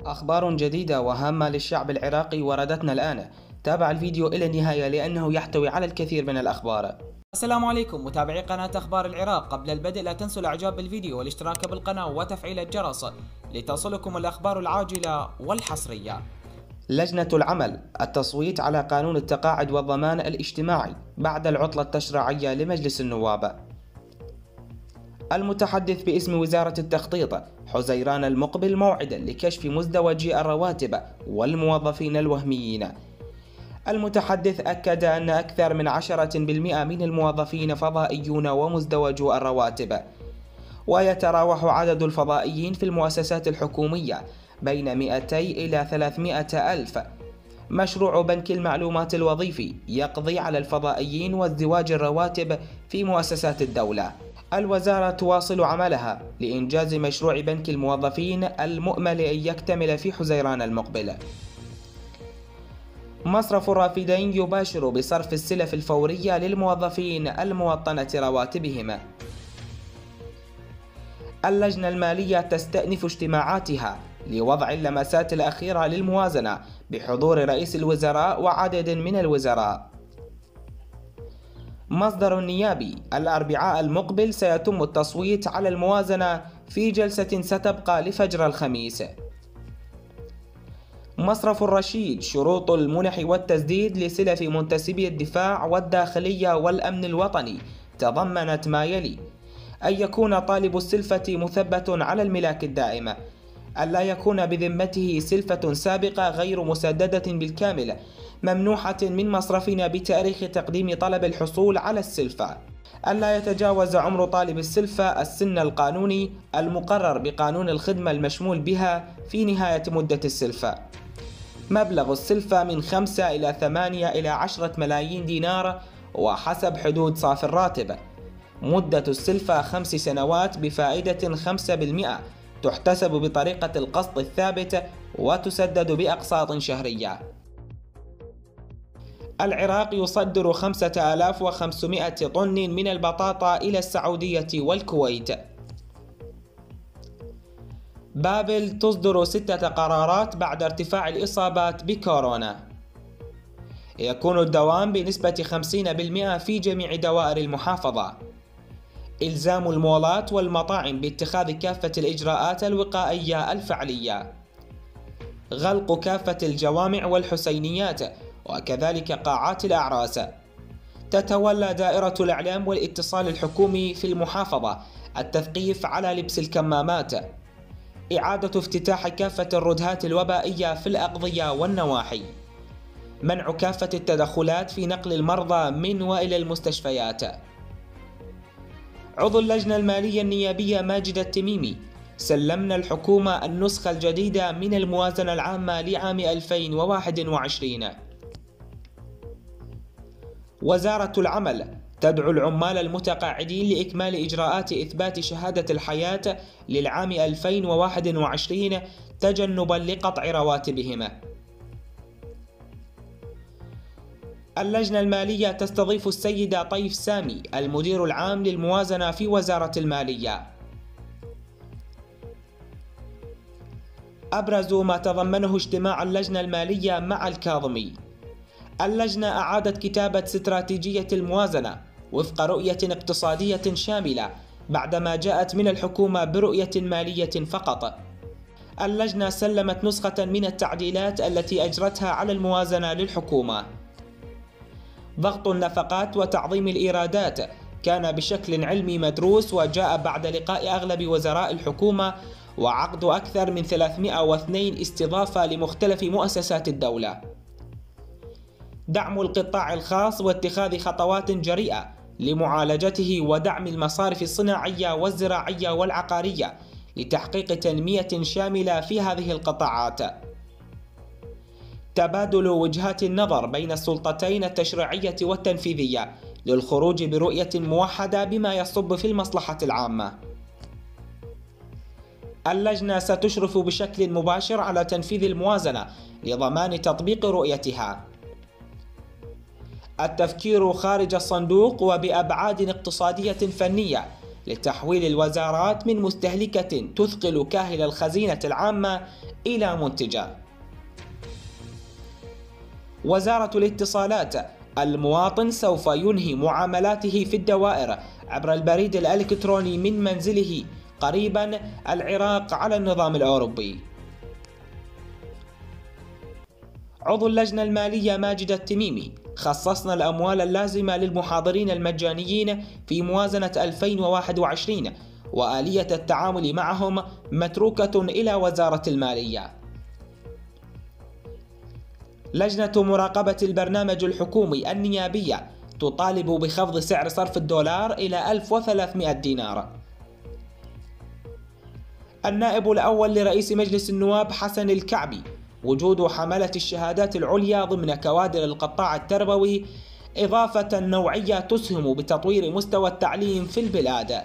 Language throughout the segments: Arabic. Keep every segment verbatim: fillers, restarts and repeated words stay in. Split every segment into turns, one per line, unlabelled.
أخبار جديدة وهامة للشعب العراقي وردتنا الآن. تابع الفيديو إلى النهاية لأنه يحتوي على الكثير من الأخبار.
السلام عليكم متابعي قناة أخبار العراق. قبل البدء لا تنسوا الإعجاب بالفيديو والاشتراك بالقناة وتفعيل الجرس لتصلكم الأخبار العاجلة والحصرية.
لجنة العمل التصويت على قانون التقاعد والضمان الاجتماعي بعد العطلة التشريعية لمجلس النواب. المتحدث باسم وزارة التخطيط حزيران المقبل موعدا لكشف مزدوجي الرواتب والموظفين الوهميين. المتحدث أكد أن أكثر من عشرة بالمئة من الموظفين فضائيون ومزدوجو الرواتب، ويتراوح عدد الفضائيين في المؤسسات الحكومية بين مئتين إلى ثلاثمئة ألف. مشروع بنك المعلومات الوظيفي يقضي على الفضائيين وازدواج الرواتب في مؤسسات الدولة. الوزارة تواصل عملها لإنجاز مشروع بنك الموظفين المؤمل أن يكتمل في حزيران المقبل. مصرف الرافدين يباشر بصرف السلف الفورية للموظفين الموطنة رواتبهم. اللجنة المالية تستأنف اجتماعاتها لوضع اللمسات الأخيرة للموازنة بحضور رئيس الوزراء وعدد من الوزراء. مصدر نيابي: الأربعاء المقبل سيتم التصويت على الموازنة في جلسة ستبقى لفجر الخميس. مصرف الرشيد: شروط المنح والتسديد لسلف منتسبي الدفاع والداخلية والأمن الوطني تضمنت ما يلي: أن يكون طالب السلفة مثبت على الملاك الدائمة، ألا يكون بذمته سلفة سابقة غير مسددة بالكامل ممنوحة من مصرفنا بتاريخ تقديم طلب الحصول على السلفة، ألا يتجاوز عمر طالب السلفة السن القانوني المقرر بقانون الخدمة المشمول بها في نهاية مدة السلفة. مبلغ السلفة من خمسة إلى ثمانية إلى عشرة ملايين دينار وحسب حدود صافي الراتب. مدة السلفة خمس سنوات بفائدة خمسة بالمئة، تحتسب بطريقة القسط الثابت وتسدد بأقساط شهرية. العراق يصدر خمسة آلاف وخمسمئة طن من البطاطا إلى السعودية والكويت. بابل تصدر ستة قرارات بعد ارتفاع الإصابات بكورونا. يكون الدوام بنسبة خمسين بالمئة في جميع دوائر المحافظة. إلزام المولات والمطاعم باتخاذ كافة الإجراءات الوقائية الفعلية. غلق كافة الجوامع والحسينيات وكذلك قاعات الأعراس. تتولى دائرة الإعلام والاتصال الحكومي في المحافظة التثقيف على لبس الكمامات. إعادة افتتاح كافة الردهات الوبائية في الأقضية والنواحي. منع كافة التدخلات في نقل المرضى من وإلى المستشفيات. عضو اللجنة المالية النيابية ماجد التميمي: سلمنا الحكومة النسخة الجديدة من الموازنة العامة لعام ألفين وواحد وعشرين. وزارة العمل تدعو العمال المتقاعدين لإكمال إجراءات إثبات شهادة الحياة للعام ألفين وواحد وعشرين تجنبا لقطع رواتبهم. اللجنة المالية تستضيف السيدة طيف سامي المدير العام للموازنة في وزارة المالية. أبرز ما تضمنه اجتماع اللجنة المالية مع الكاظمي. اللجنة أعادت كتابة استراتيجية الموازنة وفق رؤية اقتصادية شاملة بعدما جاءت من الحكومة برؤية مالية فقط. اللجنة سلمت نسخة من التعديلات التي أجرتها على الموازنة للحكومة. ضغط النفقات وتعظيم الإيرادات كان بشكل علمي مدروس وجاء بعد لقاء أغلب وزراء الحكومة وعقد أكثر من ثلاثمئة واثنين استضافة لمختلف مؤسسات الدولة. دعم القطاع الخاص واتخاذ خطوات جريئة لمعالجته ودعم المصارف الصناعية والزراعية والعقارية لتحقيق تنمية شاملة في هذه القطاعات. تبادل وجهات النظر بين السلطتين التشريعية والتنفيذية للخروج برؤية موحدة بما يصب في المصلحة العامة. اللجنة ستشرف بشكل مباشر على تنفيذ الموازنة لضمان تطبيق رؤيتها. التفكير خارج الصندوق وبأبعاد اقتصادية فنية لتحويل الوزارات من مستهلكة تثقل كاهل الخزينة العامة إلى منتجه. وزارة الاتصالات: المواطن سوف ينهي معاملاته في الدوائر عبر البريد الإلكتروني من منزله قريبا. العراق على النظام الأوروبي. عضو اللجنة المالية ماجد التميمي: خصصنا الأموال اللازمة للمحاضرين المجانيين في موازنة ألفين وواحد وعشرين، وآلية التعامل معهم متروكة إلى وزارة المالية. لجنة مراقبة البرنامج الحكومي النيابية تطالب بخفض سعر صرف الدولار إلى ألف وثلاثمئة دينار. النائب الأول لرئيس مجلس النواب حسن الكعبي: وجود حملة الشهادات العليا ضمن كوادر القطاع التربوي إضافة نوعية تسهم بتطوير مستوى التعليم في البلاد.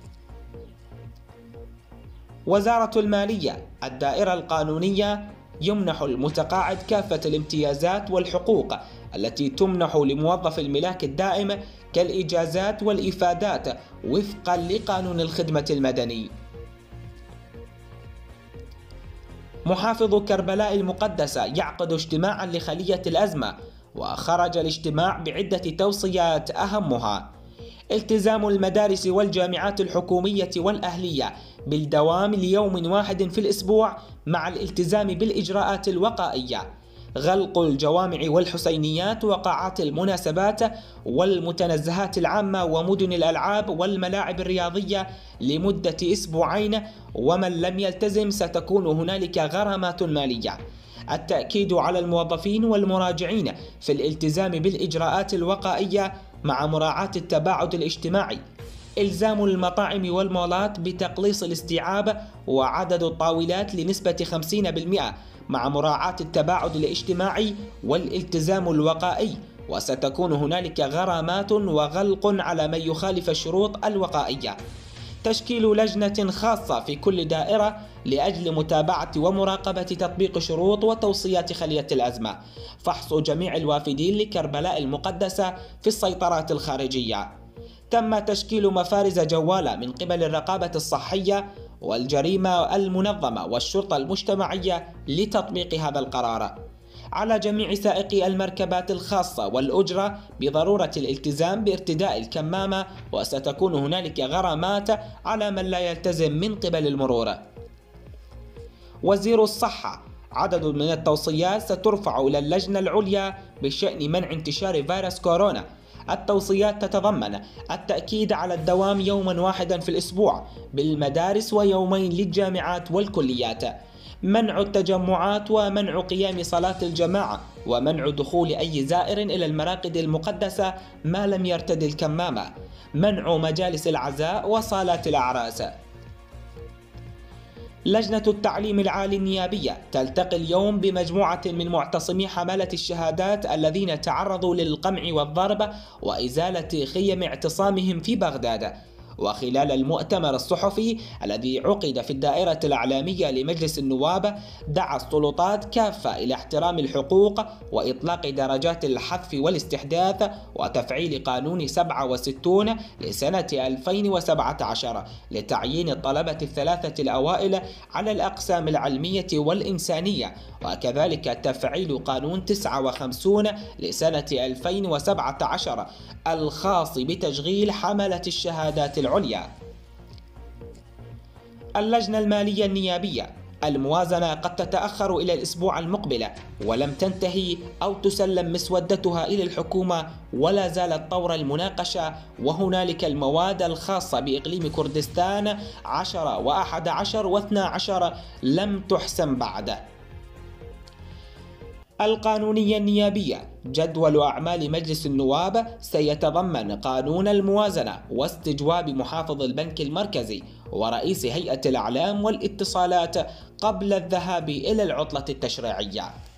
وزارة المالية: الدائرة القانونية يمنح المتقاعد كافة الامتيازات والحقوق التي تمنح لموظف الملاك الدائم كالإجازات والإفادات وفقا لقانون الخدمة المدني. محافظ كربلاء المقدسة يعقد اجتماعا لخلية الأزمة، وخرج الاجتماع بعدة توصيات أهمها: التزام المدارس والجامعات الحكومية والأهلية بالدوام ليوم واحد في الأسبوع مع الالتزام بالإجراءات الوقائية، غلق الجوامع والحسينيات وقاعات المناسبات والمتنزهات العامة ومدن الألعاب والملاعب الرياضية لمدة أسبوعين، ومن لم يلتزم ستكون هنالك غرامات مالية. التأكيد على الموظفين والمراجعين في الالتزام بالإجراءات الوقائية مع مراعاة التباعد الاجتماعي. إلزام المطاعم والمولات بتقليص الاستيعاب وعدد الطاولات لنسبة خمسين بالمئة مع مراعاة التباعد الاجتماعي والالتزام الوقائي، وستكون هنالك غرامات وغلق على من يخالف الشروط الوقائية. تشكيل لجنة خاصة في كل دائرة لأجل متابعة ومراقبة تطبيق شروط وتوصيات خلية الأزمة. فحص جميع الوافدين لكربلاء المقدسة في السيطرات الخارجية. تم تشكيل مفارز جوالة من قبل الرقابة الصحية والجريمة المنظمة والشرطة المجتمعية لتطبيق هذا القرار. على جميع سائقي المركبات الخاصة والأجرة بضرورة الالتزام بارتداء الكمامة، وستكون هنالك غرامات على من لا يلتزم من قبل المرور. وزير الصحة: عدد من التوصيات سترفع إلى اللجنة العليا بشأن منع انتشار فيروس كورونا. التوصيات تتضمن التأكيد على الدوام يوما واحدا في الأسبوع بالمدارس ويومين للجامعات والكليات، منع التجمعات ومنع قيام صلاة الجماعة، ومنع دخول أي زائر إلى المراقد المقدسة ما لم يرتدي الكمامة، منع مجالس العزاء وصالات الأعراس. لجنة التعليم العالي النيابية تلتقي اليوم بمجموعة من معتصمي حملة الشهادات الذين تعرضوا للقمع والضرب وإزالة خيم اعتصامهم في بغداد. وخلال المؤتمر الصحفي الذي عقد في الدائرة الإعلامية لمجلس النواب، دعا السلطات كافة إلى احترام الحقوق وإطلاق درجات الحذف والاستحداث وتفعيل قانون سبعة وستين لسنة ألفين وسبعة عشر لتعيين الطلبة الثلاثة الأوائل على الأقسام العلمية والإنسانية، وكذلك تفعيل قانون تسعة وخمسين لسنة ألفين وسبعة عشر الخاص بتشغيل حملة الشهادات العليا. اللجنة المالية النيابية: الموازنة قد تتأخر إلى الأسبوع المقبل ولم تنتهي أو تسلم مسودتها إلى الحكومة، ولا زالت طور المناقشة، وهنالك المواد الخاصة بإقليم كردستان عشرة وأحد عشر واثنى عشر لم تحسم بعد. القانونية النيابية: جدول أعمال مجلس النواب سيتضمن قانون الموازنة واستجواب محافظ البنك المركزي ورئيس هيئة الإعلام والاتصالات قبل الذهاب إلى العطلة التشريعية.